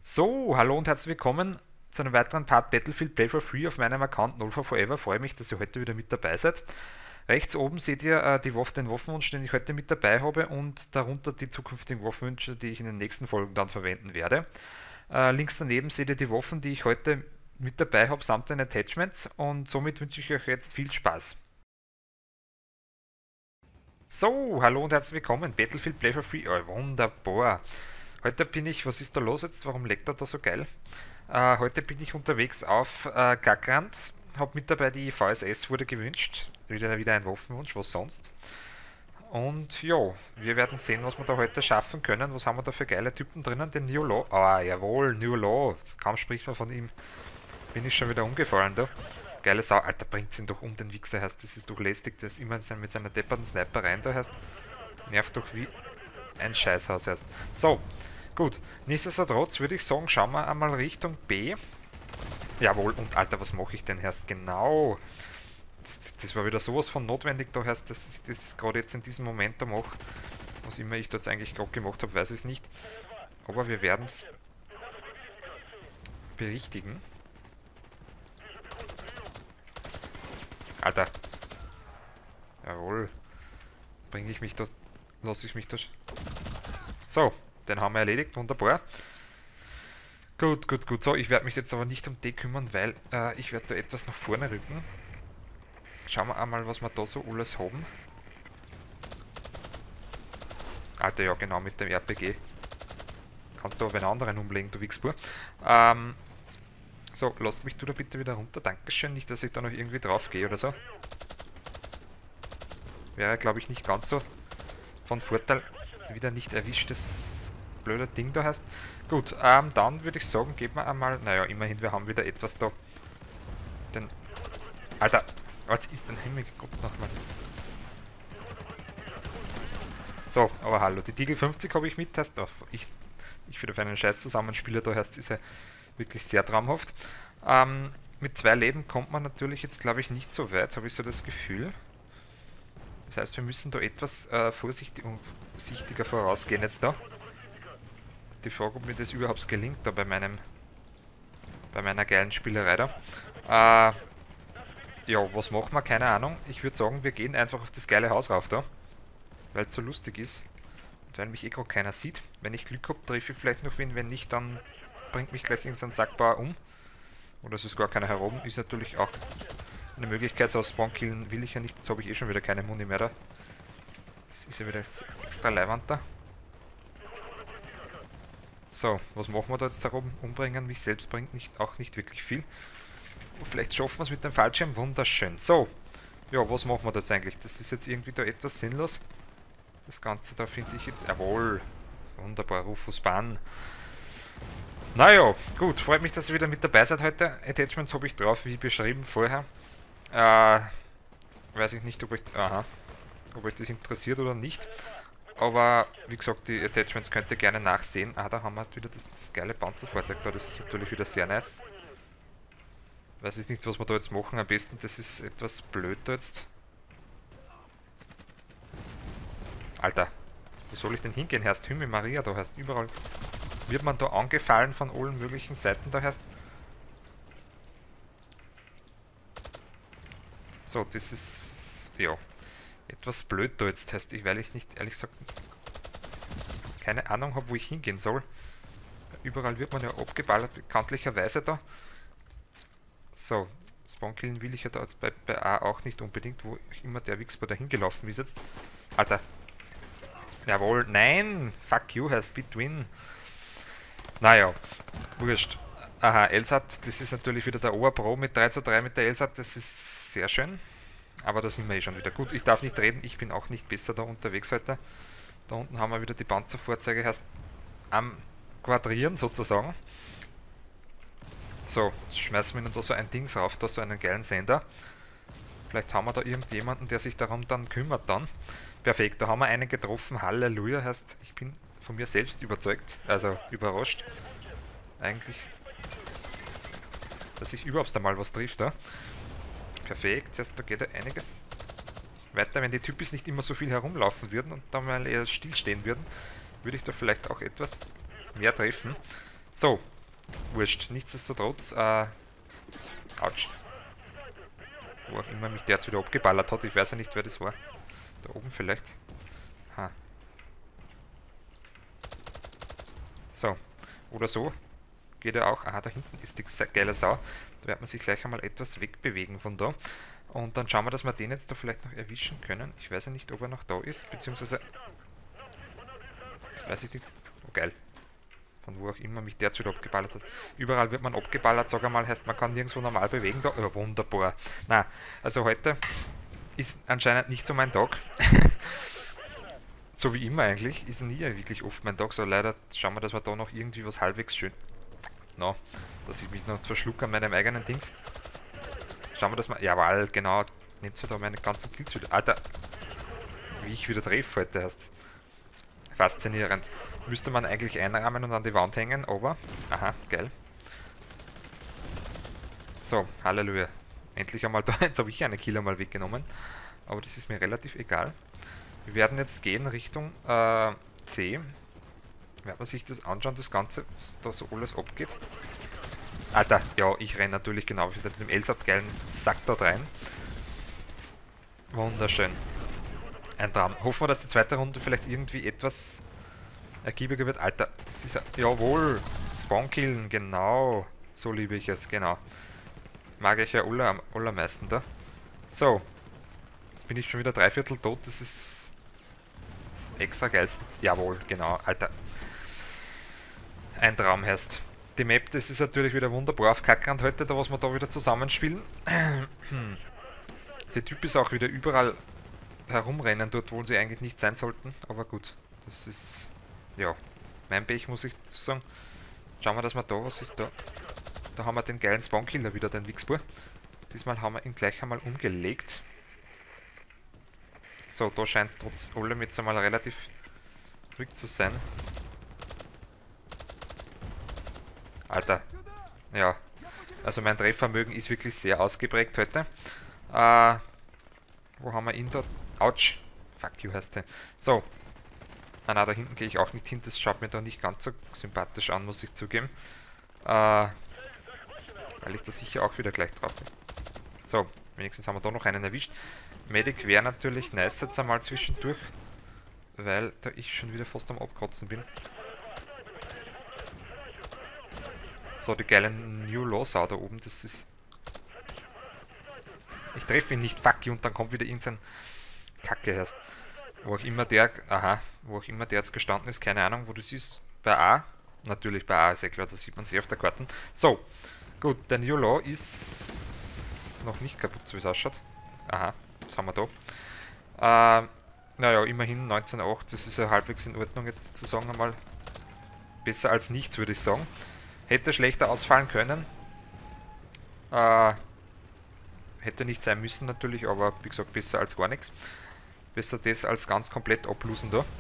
So, hallo und herzlich willkommen zu einem weiteren Part Battlefield Play for Free auf meinem Account 0 for Forever. Freue mich, dass ihr heute wieder mit dabei seid. Rechts oben seht ihr den Waffenwunsch, den ich heute mit dabei habe, und darunter die zukünftigen Waffenwünsche, die ich in den nächsten Folgen dann verwenden werde. Links daneben seht ihr die Waffen, die ich heute mit dabei habe, samt den Attachments, und somit wünsche ich euch jetzt viel Spaß. So, hallo und herzlich willkommen, Battlefield Play for Free. Oh, wunderbar. Heute bin ich, was ist da los jetzt? Warum leckt er da so geil? Heute bin ich unterwegs auf Gagrand. Hab mit dabei die VSS, wurde gewünscht. Wieder ein Waffenwunsch, was sonst. Und ja, wir werden sehen, was wir da heute schaffen können. Was haben wir da für geile Typen drinnen? Den New Law. Ah, jawohl, New Law. Kaum spricht man von ihm. Bin ich schon wieder umgefallen da. Geile Sau. Alter, bringt ihn doch um, den Wichser, heißt. Das ist doch lästig. Der ist immer mit seiner depperten Sniper rein, da heißt. Nervt doch wie ein Scheißhaus heißt. So, gut. Nichtsdestotrotz würde ich sagen, schauen wir einmal Richtung B. Jawohl, und Alter, was mache ich denn erst genau? Das war wieder sowas von notwendig, da heißt, dass ich das gerade jetzt in diesem Moment da mache. Was immer ich da jetzt eigentlich gerade gemacht habe, weiß ich es nicht. Aber wir werden es berichtigen. Alter. Jawohl. Bringe ich mich da... Lasse ich mich da... So, den haben wir erledigt, wunderbar. Gut, gut, gut. So, ich werde mich jetzt aber nicht um die kümmern, weil ich werde da etwas nach vorne rücken. Schauen wir einmal, was wir da so alles haben. Alter, ja genau, mit dem RPG. Kannst du aber einen anderen umlegen, du Wichsbur. So, lasst mich du da bitte wieder runter. Dankeschön, nicht, dass ich da noch irgendwie drauf gehe oder so. Wäre, glaube ich, nicht ganz so von Vorteil. Wieder nicht erwischtes blöde Ding da heißt. Gut, dann würde ich sagen, geben wir einmal... Naja, immerhin, wir haben wieder etwas da. Den... Alter, was ist denn Himmelgott nochmal? So, aber hallo, die Deagle 50 habe ich mit, heißt auch, ich wieder für einen Scheiß Zusammenspieler, da heißt, ist er wirklich sehr traumhaft. Mit 2 Leben kommt man natürlich jetzt, glaube ich, nicht so weit, habe ich so das Gefühl. Das heißt, wir müssen da etwas vorsichtiger vorausgehen jetzt da. Die Frage, ob mir das überhaupt gelingt da bei meiner geilen Spielerei da. Ja, was machen wir? Keine Ahnung. Ich würde sagen, wir gehen einfach auf das geile Haus rauf da. Weil es so lustig ist. Und weil mich eh gerade keiner sieht. Wenn ich Glück habe, treffe ich vielleicht noch wen. Wenn nicht, dann bringt mich gleich in so einen Sackbauer um. Oder es ist gar keiner herum. Ist natürlich auch eine Möglichkeit. So aus Spawn-Killen will ich ja nicht. Jetzt habe ich eh schon wieder keine Muni mehr da. Das ist ja wieder extra Leiwand da. So, was machen wir da jetzt da oben? Umbringen mich selbst bringt auch nicht wirklich viel. Vielleicht schaffen wir es mit dem Fallschirm. Wunderschön. So, ja, was machen wir da jetzt eigentlich? Das ist jetzt irgendwie da etwas sinnlos. Das Ganze da finde ich jetzt... Jawohl. Wunderbar, Rufus Bahn. Naja, gut. Freut mich, dass ihr wieder mit dabei seid heute. Attachments habe ich drauf, wie beschrieben vorher. Weiß ich nicht, ob euch das interessiert oder nicht. Aber, wie gesagt, die Attachments könnt ihr gerne nachsehen. Ah, da haben wir wieder das geile Panzerfahrzeug da. Das ist natürlich wieder sehr nice. Weiß ich nicht, was wir da jetzt machen. Am besten, das ist etwas blöd da jetzt. Alter, wo soll ich denn hingehen? Heißt Himmel Maria, da heißt überall. Wird man da angefallen von allen möglichen Seiten, da heißt. So, das ist. Ja. Etwas blöd da jetzt heißt, weil ich nicht, ehrlich gesagt, keine Ahnung habe, wo ich hingehen soll. Überall wird man ja abgeballert, bekanntlicherweise da. So, Spawnkillen will ich ja da jetzt bei A auch nicht unbedingt, wo immer der Wichsbar da hingelaufen ist jetzt. Alter. Jawohl, nein! Fuck you heißt Between. Naja, wurscht. Aha, LSAT, das ist natürlich wieder der Oberpro mit 3:3 mit der LSAT, das ist sehr schön. Aber da sind wir eh schon wieder. Gut, ich darf nicht reden, ich bin auch nicht besser da unterwegs heute. Da unten haben wir wieder die Panzerfahrzeuge erst am Quadrieren sozusagen. So, schmeißen wir ihnen da so ein Dings rauf, da so einen geilen Sender. Vielleicht haben wir da irgendjemanden, der sich darum dann kümmert dann. Perfekt, da haben wir einen getroffen. Halleluja, heißt, ich bin von mir selbst überzeugt, also überrascht. Eigentlich, dass ich überhaupt einmal was trifft da. Perfekt, da geht ja einiges weiter. Wenn die Typis nicht immer so viel herumlaufen würden und dann mal eher stillstehen würden, würde ich da vielleicht auch etwas mehr treffen. So, Wurscht. Nichtsdestotrotz, Autsch. Wo auch immer mich der jetzt wieder abgeballert hat. Ich weiß ja nicht, wer das war. Da oben vielleicht. Ha. So. Oder so. Geht er auch. Aha, da hinten ist die geile Sau. Da wird man sich gleich einmal etwas wegbewegen von da. Und dann schauen wir, dass wir den jetzt da vielleicht noch erwischen können. Ich weiß ja nicht, ob er noch da ist, beziehungsweise... Weiß ich nicht. Oh, geil. Von wo auch immer mich der jetzt wieder abgeballert hat. Überall wird man abgeballert, sag einmal, heißt man kann nirgendwo normal bewegen. Da, oh, wunderbar. Na, also heute ist anscheinend nicht so mein Tag. So wie immer eigentlich, ist nie wirklich oft mein Tag. So leider schauen wir, dass wir da noch irgendwie was halbwegs schön... No, dass ich mich noch verschlucke an meinem eigenen Dings. Schauen wir, dass wir... Jawohl, genau. Nehmt ihr da meine ganzen Kills wieder. Alter, wie ich wieder treffe heute heißt. Faszinierend. Müsste man eigentlich einrahmen und an die Wand hängen, aber... Aha, geil. So, Halleluja. Endlich einmal da. Jetzt habe ich einen Killer mal weggenommen. Aber das ist mir relativ egal. Wir werden jetzt gehen Richtung C. Werden wir sich das anschauen, das Ganze, was da so alles abgeht. Alter, ja, ich renne natürlich genau wieder mit dem Elsat-geilen Sack dort rein. Wunderschön. Ein Traum. Hoffen wir, dass die zweite Runde vielleicht irgendwie etwas ergiebiger wird. Alter, das ist ja... Jawohl! Spawn-Killen, genau. So liebe ich es, genau. Mag ich ja am allermeisten da. So. Jetzt bin ich schon wieder 3/4 tot. Das ist extra geil. Jawohl, genau. Alter. Ein Traum heißt. Die Map, das ist natürlich wieder wunderbar auf Kackrand heute, da was wir da wieder zusammenspielen. Der Typ ist auch wieder überall herumrennen, dort wo sie eigentlich nicht sein sollten. Aber gut, das ist, ja, mein Pech, muss ich dazu sagen. Schauen wir, dass wir da, was ist da? Da haben wir den geilen Spawnkiller wieder, den Wichsbur. Diesmal haben wir ihn gleich einmal umgelegt. So, da scheint es trotz allem jetzt einmal relativ ruhig zu sein. Alter, ja, also mein Treffvermögen ist wirklich sehr ausgeprägt heute. Wo haben wir ihn dort? Autsch, fuck you heißt der. So, na, da hinten gehe ich auch nicht hin, das schaut mir da nicht ganz so sympathisch an, muss ich zugeben. Weil ich da sicher auch wieder gleich drauf bin. So, wenigstens haben wir da noch einen erwischt. Medic wäre natürlich nice jetzt einmal zwischendurch, weil da ich schon wieder fast am Abkotzen bin. So, die geile New Law Sau da oben, das ist... Ich treffe ihn nicht, fuck you, und dann kommt wieder irgendein Kacke erst. Wo auch immer der... Aha, wo auch immer der jetzt gestanden ist, keine Ahnung, wo das ist. Bei A? Natürlich bei A, ist ja klar, da sieht man sie auf der Karte. So, gut, der New Law ist noch nicht kaputt, so wie es ausschaut. Aha, was haben wir da? Naja, immerhin 19,8, das ist ja halbwegs in Ordnung jetzt sozusagen einmal. Besser als nichts, würde ich sagen. Hätte schlechter ausfallen können. Hätte nicht sein müssen natürlich, aber wie gesagt, besser als gar nichts. Besser das als ganz komplett ablosen da.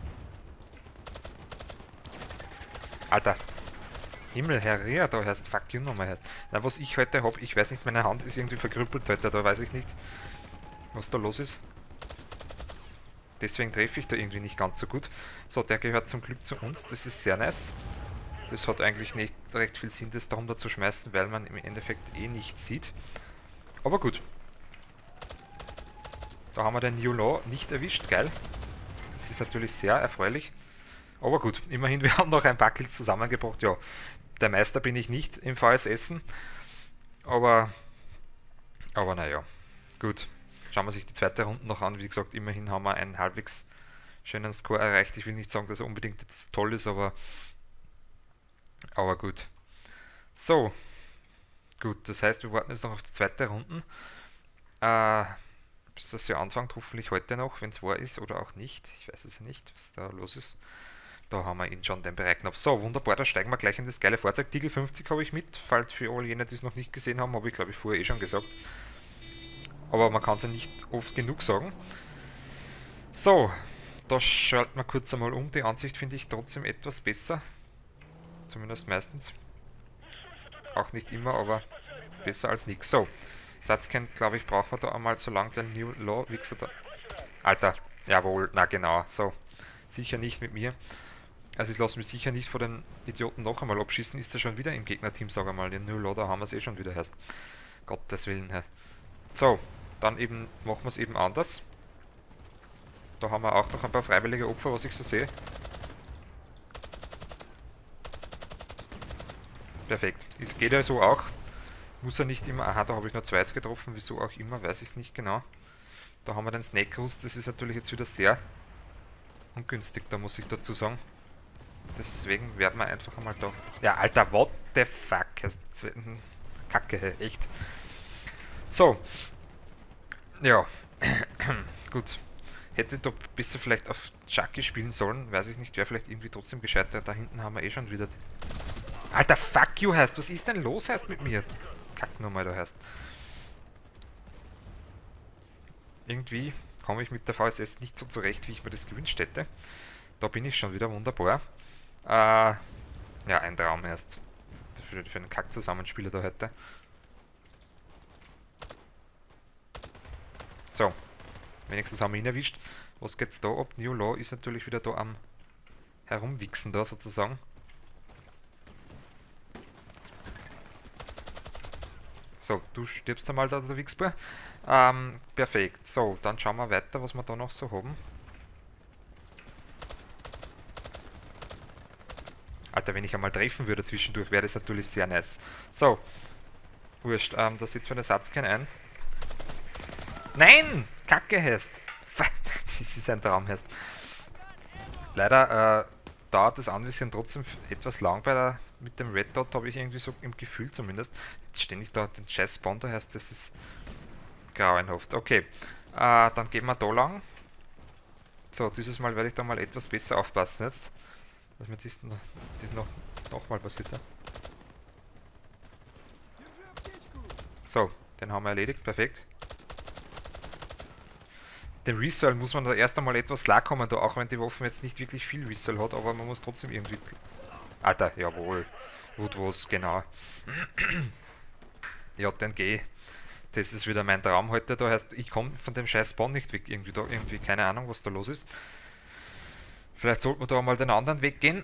Alter. Himmel, Herr, da heißt fuck you nochmal halt. Na, was ich heute habe, ich weiß nicht, meine Hand ist irgendwie verkrüppelt heute, da weiß ich nicht, was da los ist. Deswegen treffe ich da irgendwie nicht ganz so gut. So, der gehört zum Glück zu uns, das ist sehr nice. Das hat eigentlich nicht recht viel Sinn, das da runter zu schmeißen, weil man im Endeffekt eh nichts sieht. Aber gut. Da haben wir den New Law nicht erwischt, geil. Das ist natürlich sehr erfreulich. Aber gut, immerhin, wir haben noch ein paar Kills zusammengebracht. Ja, der Meister bin ich nicht im VSSen. Aber naja, gut. Schauen wir sich die zweite Runde noch an. Wie gesagt, immerhin haben wir einen halbwegs schönen Score erreicht. Ich will nicht sagen, dass er unbedingt jetzt toll ist, aber gut. So. Gut, das heißt, wir warten jetzt noch auf die zweite Runde. Bis das ja anfängt, hoffentlich heute noch, wenn es wahr ist oder auch nicht. Ich weiß es ja nicht, was da los ist. Da haben wir ihn schon, den Bereichknopf. So, wunderbar, da steigen wir gleich in das geile Fahrzeug. Tiegel 50 habe ich mit, falls für all jene, die es noch nicht gesehen haben, habe ich glaube ich vorher eh schon gesagt. Aber man kann es ja nicht oft genug sagen. So, da schalten wir kurz einmal um. Die Ansicht finde ich trotzdem etwas besser. Zumindest meistens. Auch nicht immer, aber besser als nichts. So, Satzken, glaube ich, brauchen wir da einmal so lange den New Law Wichser da. Alter, jawohl, na genau, so. Sicher nicht mit mir. Also ich lasse mich sicher nicht vor den Idioten noch einmal abschießen. Ist er schon wieder im Gegnerteam, sag einmal. Den Null, da haben wir es eh schon wieder erst. Gottes Willen, hey. So, dann eben machen wir es eben anders. Da haben wir auch noch ein paar freiwillige Opfer, was ich so sehe. Perfekt. Es geht ja so auch. Muss er nicht immer... Aha, da habe ich nur 2 jetzt getroffen. Wieso auch immer, weiß ich nicht genau. Da haben wir den Snake Rust. Das ist natürlich jetzt wieder sehr ungünstig, da muss ich dazu sagen. Deswegen werden wir einfach einmal da... Ja, Alter, what the fuck? Kacke, echt. So. Ja. Gut. Hätte doch besser vielleicht auf Chucky spielen sollen. Weiß ich nicht, wäre vielleicht irgendwie trotzdem gescheiter. Da hinten haben wir eh schon wieder... Alter, fuck you heißt. Was ist denn los heißt mit mir? Kack nur mal da heißt. Irgendwie komme ich mit der VSS nicht so zurecht, wie ich mir das gewünscht hätte. Da bin ich schon wieder wunderbar. Ja, ein Traum erst. Für einen Kack-Zusammenspieler da heute. So. Wenigstens haben wir ihn erwischt. Was geht's da ab? New Law ist natürlich wieder da am Herumwichsen da sozusagen. So, du stirbst einmal da, der Wichsbär. Perfekt. So, dann schauen wir weiter, was wir da noch so haben. Alter, wenn ich einmal treffen würde zwischendurch, wäre das natürlich sehr nice. So. Wurscht, da setzt mir der Satzkern ein. Nein! Kacke heißt. Das ist ein Traum heißt. Leider dauert das Anvisieren trotzdem etwas lang mit dem Red Dot, habe ich irgendwie so im Gefühl zumindest. Jetzt ständig da den scheiß Spawn da heißt, das ist grauenhaft. Okay, dann gehen wir da lang. So, dieses Mal werde ich da mal etwas besser aufpassen jetzt. Dass mir das noch mal passiert. Ja? So, den haben wir erledigt, perfekt. Den Resell muss man da erst einmal etwas klarkommen, da auch wenn die Waffe jetzt nicht wirklich viel Resell hat, aber man muss trotzdem irgendwie... Alter, jawohl. Gut was, genau. Ja, dann geh. Das ist wieder mein Traum heute, da heißt, ich komme von dem scheiß Spawn nicht weg, irgendwie, keine Ahnung, was da los ist. Vielleicht sollten wir da mal den anderen Weg gehen.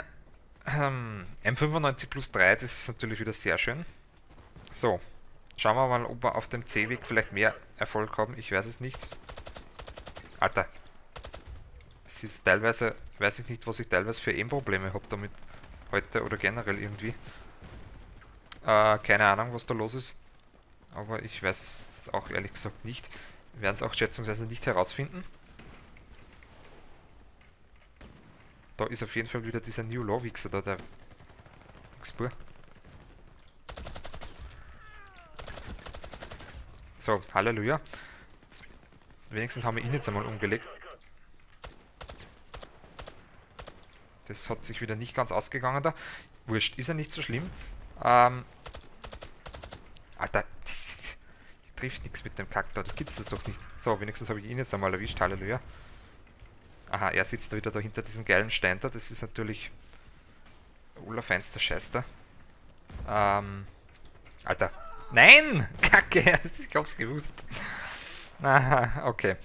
M95 plus 3, das ist natürlich wieder sehr schön. So, schauen wir mal, ob wir auf dem C-Weg vielleicht mehr Erfolg haben, ich weiß es nicht. Alter. Es ist teilweise, weiß ich nicht, was ich teilweise für Aim-Probleme habe damit heute oder generell irgendwie. Keine Ahnung, was da los ist. Aber ich weiß es auch ehrlich gesagt nicht. Wir werden es auch schätzungsweise nicht herausfinden. Da ist auf jeden Fall wieder dieser New Law Wichser da, der Wichsbur. So, Halleluja. Wenigstens haben wir ihn jetzt einmal umgelegt. Das hat sich wieder nicht ganz ausgegangen da. Wurscht, ist ja nicht so schlimm. Alter, das trifft nichts mit dem Kack da, das gibt's das doch nicht. So, wenigstens habe ich ihn jetzt einmal erwischt, Halleluja. Aha, er sitzt da wieder da hinter diesem geilen Stein da, das ist natürlich allerfeinster Scheiß da. Alter. Nein! Kacke, ich hab's gewusst. Aha, okay.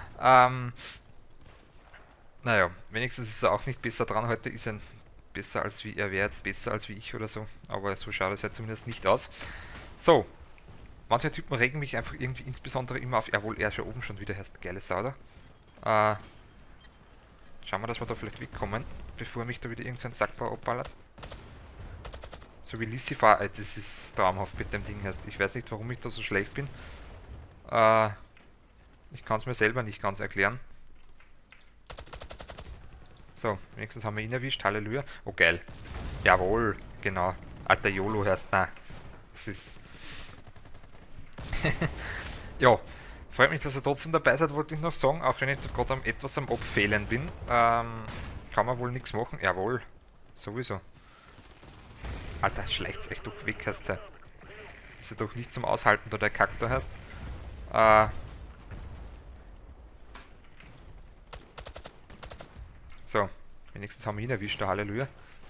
Naja, wenigstens ist er auch nicht besser dran. Heute ist er besser als wie er wäre jetzt besser als wie ich oder so. Aber so schaut es ja zumindest nicht aus. So. Manche Typen regen mich einfach irgendwie insbesondere immer auf. Jawohl, er ist ja oben schon wieder erst geile Sau da. Schauen wir, dass wir da vielleicht wegkommen, bevor mich da wieder irgendein Sackbau abballert. So wie Lucifer, das ist traumhaft mit dem Ding heißt. Ich weiß nicht, warum ich da so schlecht bin. Ich kann es mir selber nicht ganz erklären. So, wenigstens haben wir ihn erwischt. Halleluja. Oh, geil. Jawohl, genau. Alter YOLO heißt, na, das ist... Ja, freut mich, dass ihr trotzdem dabei seid, wollte ich noch sagen. Auch wenn ich gerade etwas am Abfehlen bin. Kann man wohl nichts machen. Jawohl, sowieso. Alter, schleicht's echt doch weg, heißt er. Ist ja doch nicht zum Aushalten, da der Kack da heißt. So, wenigstens haben wir ihn erwischt, der Halleluja.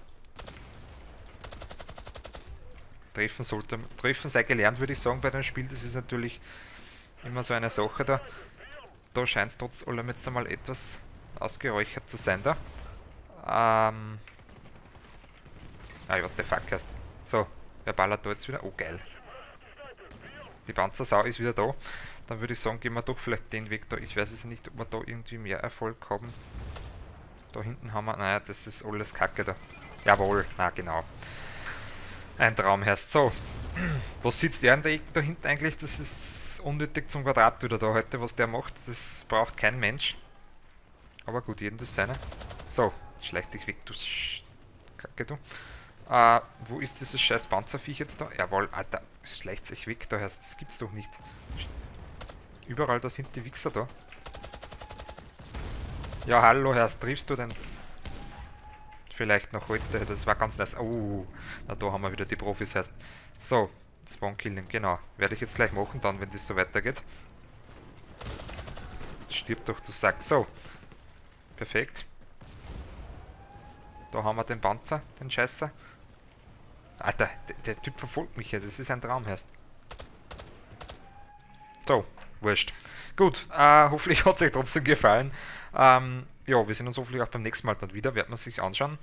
Treffen sei gelernt, würde ich sagen, bei dem Spiel. Das ist natürlich immer so eine Sache da. Da scheint es trotz allem jetzt einmal etwas ausgeräuchert zu sein da. what the fuck heißt. So, wer ballert da jetzt wieder? Oh, geil. Die Panzersau ist wieder da. Dann würde ich sagen, gehen wir doch vielleicht den Weg da. Ich weiß es nicht, ob wir da irgendwie mehr Erfolg haben. Da hinten haben wir... Naja, das ist alles Kacke da. Jawohl, na genau. Ein Traum heißt. So, was sitzt der in der Ecke da hinten eigentlich? Das ist unnötig zum Quadrat wieder da heute, was der macht. Das braucht kein Mensch. Aber gut, jedem das seine. So, schleich dich weg, du Kacke, du. Wo ist dieses scheiß Panzerviech jetzt da? Jawohl, Alter, schleicht sich weg, da heißt, das gibt's doch nicht. Überall, da sind die Wichser da. Ja, hallo, Herr, triffst du denn? Vielleicht noch heute, das war ganz nice. Oh, na da haben wir wieder die Profis, heißt. So, Spawn-Killing, genau. Werde ich jetzt gleich machen, dann, wenn das so weitergeht. Stirb doch, du Sack. So, perfekt. Da haben wir den Panzer, den Scheißer. Alter, der Typ verfolgt mich ja, das ist ein Traum, heißt. So, wurscht. Gut, hoffentlich hat es euch trotzdem gefallen. Ja, wir sehen uns hoffentlich auch beim nächsten Mal dann wieder, wird man sich anschauen.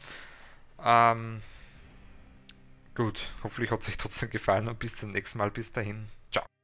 Gut, hoffentlich hat es euch trotzdem gefallen und bis zum nächsten Mal. Bis dahin, ciao.